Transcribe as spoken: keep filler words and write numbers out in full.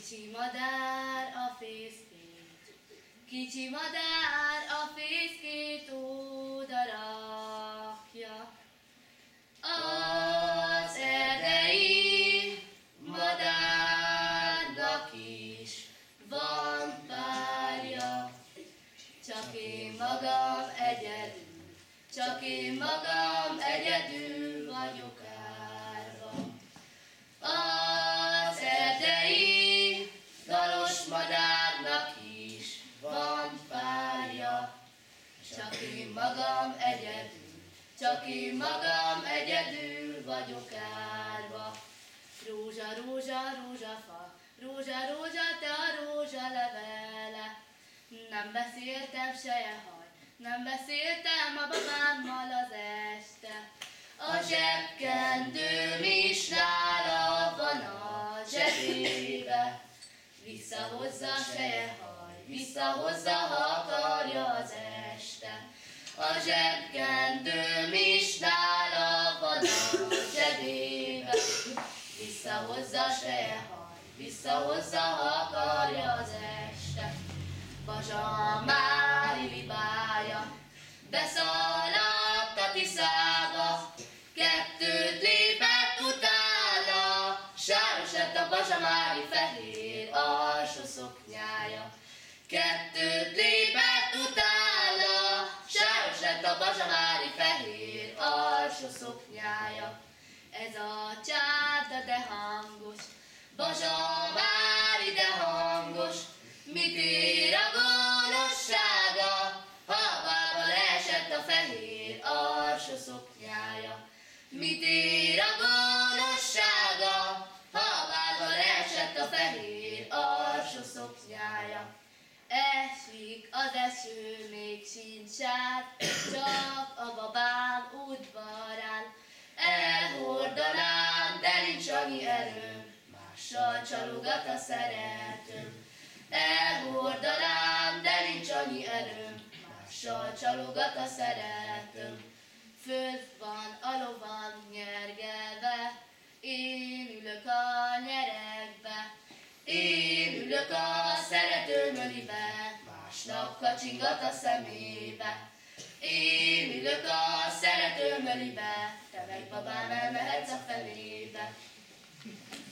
Kicsi madár a fészkét, kicsi madár a fészkét oda rakja. Az erdei madárnak is van párja, csak én magam egyedül, csak én magam egyedül vagyok árva. Az erdei dalos madárnak is van párja, csak én magam egyedül, csak én magam egyedül vagyok árva. Rózsa, rózsa, rózsafa, rózsa, rózsa, te a rózsa levele. Nem beszéltem seje haj, nem beszéltem a babámmal az este. A zsebkendőm is nála van a zsebébe. Visszahozza seje haj, visszahozza, ha akarja az este. A zsebkendőm is nála van a zsebébe. Visszahozza seje haj, visszahozza, ha akarja az este. Bazsa Mári libája beszaladt a Tiszába, kettőt lépett utána, sáros lett a Bazsa Mári fehér alsó szoknyája. Kettőt lépett utána, sáros lett a Bazsa Mári fehér alsó szoknyája. Ez a csárda de hangos, Bazsa Mári de hangos, mit ér a gonoszsága, ha a bába leesett a fehér alsó szoknyája. Mit ér a gonoszsága, ha a bába leesett a fehér alsó szoknyája. Esik az eső, még sincs át, csak a babám udvarán. Elhordanám, de nincs annyi erőm, mással csalogat a szeretőm. Elhordanám, de nincs annyi erőm, mással csalogat a szeretőm. Föl van a lovan nyergelve, én ülök a nyeregbe. Én ülök a szeretőm ölibe, másnak kacsingat a szemébe. Én ülök a szeretőm ölibe, te meg babám elmehetsz a felébe.